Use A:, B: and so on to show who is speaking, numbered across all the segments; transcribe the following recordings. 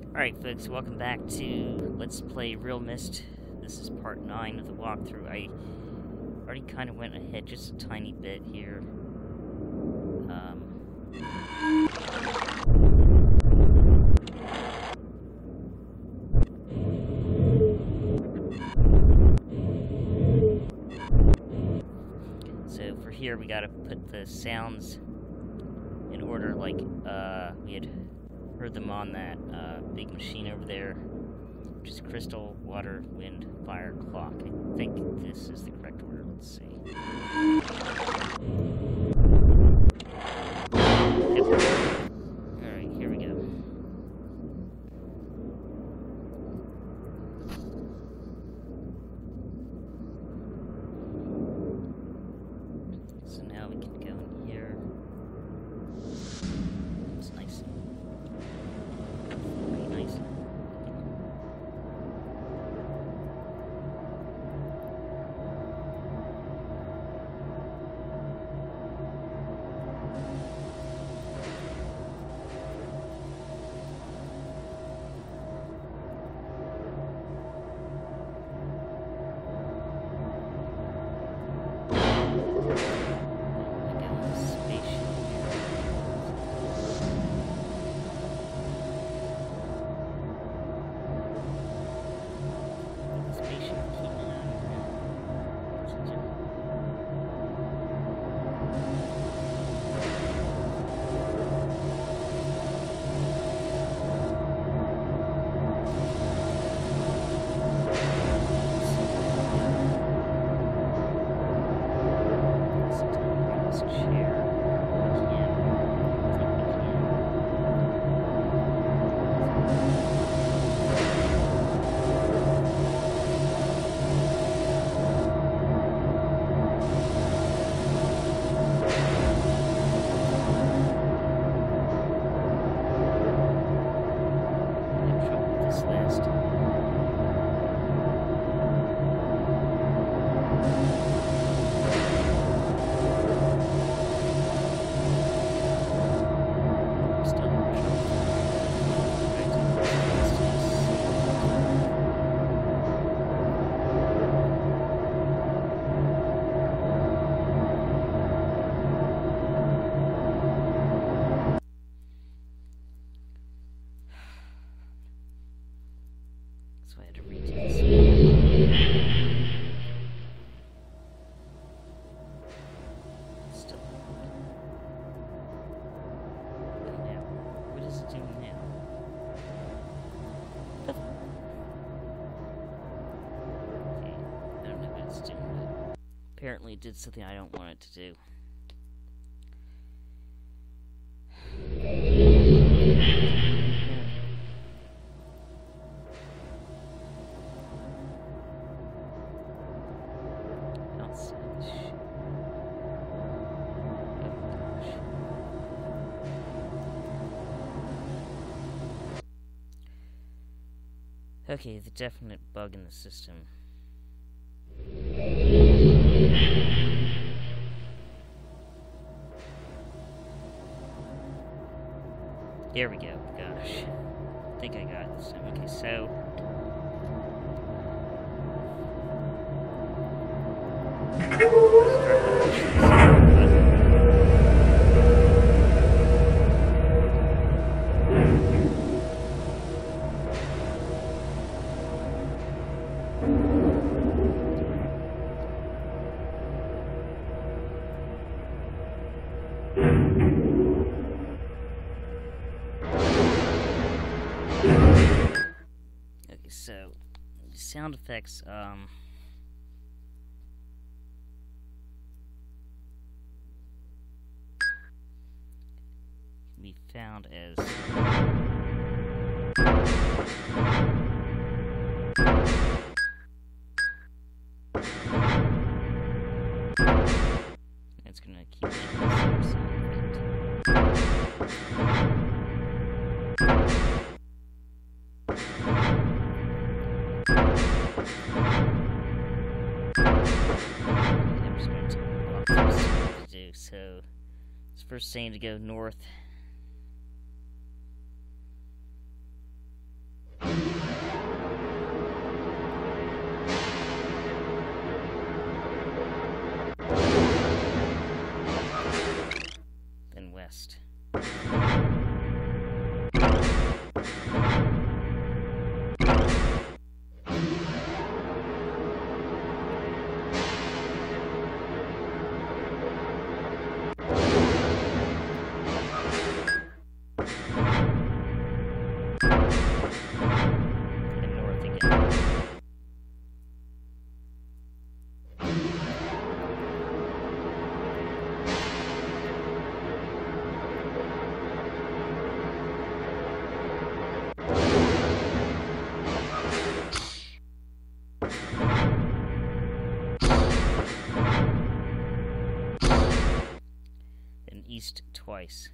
A: Alright folks, welcome back to Let's Play Real Myst. This is part 9 of the walkthrough. I already kind of went ahead just a tiny bit here. So for here we gotta put the sounds in order like we had heard them on that big machine over there, which is crystal, water, wind, fire, clock. I think this is the correct order. Let's see. Alright, here we go. So now we can go in here. It's nice. Very nice. So I had to redo this. Still. Now, what is it doing now? Okay, I don't know what it's doing, but apparently it did something I don't want it to do. Okay, the definite bug in the system. There we go. Gosh. I think I got it this time. Okay, so so sound effects can be found as it's gonna keep making the same sound I'm just going to walk through stuff to do. So, it's first saying to go north. And north again. And east twice.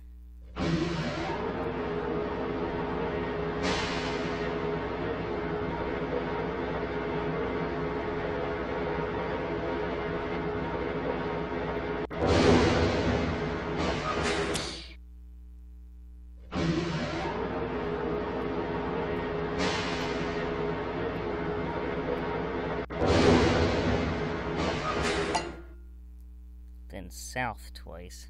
A: Then south twice.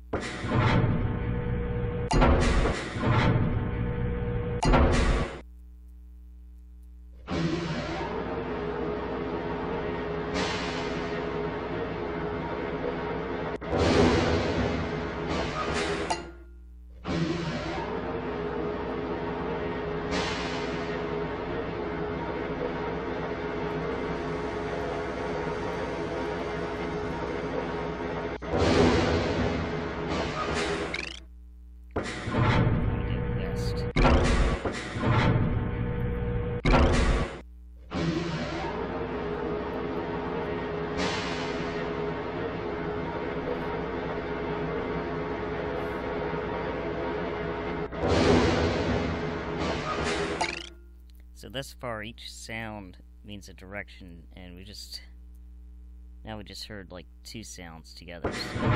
A: So thus far, each sound means a direction, and now we just heard like two sounds together.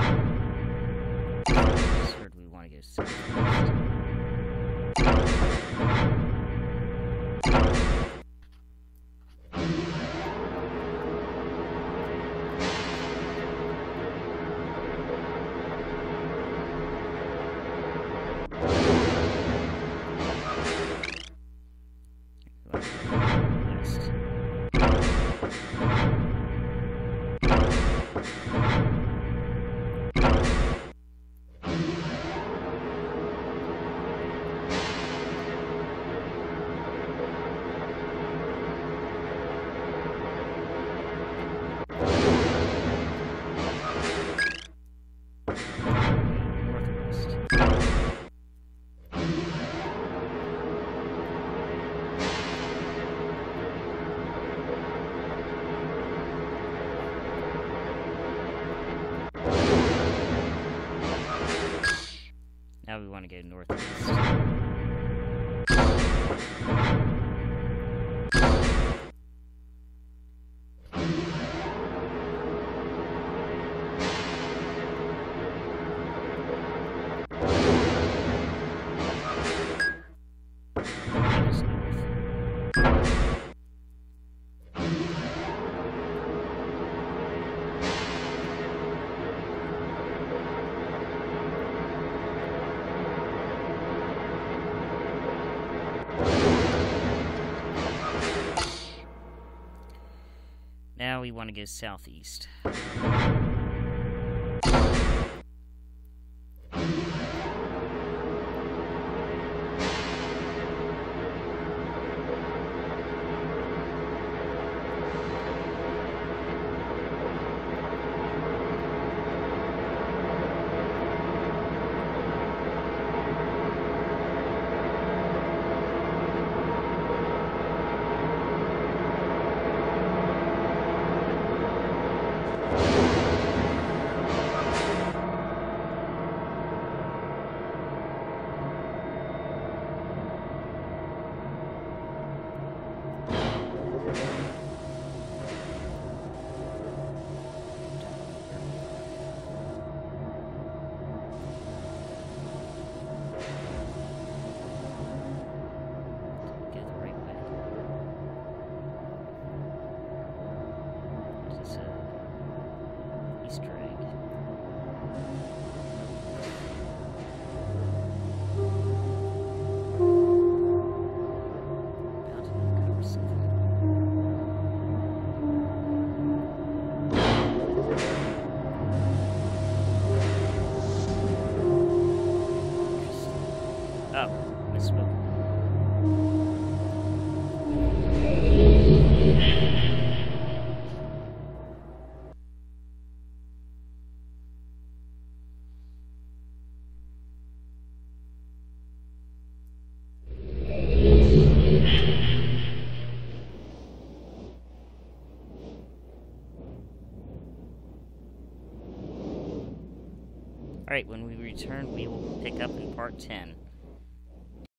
A: So just heard we want to go south first. West. Northwest. Now we want to go northeast. That is north. Now we want to go southeast. misspoke. Alright, when we return, we will pick up in part 10.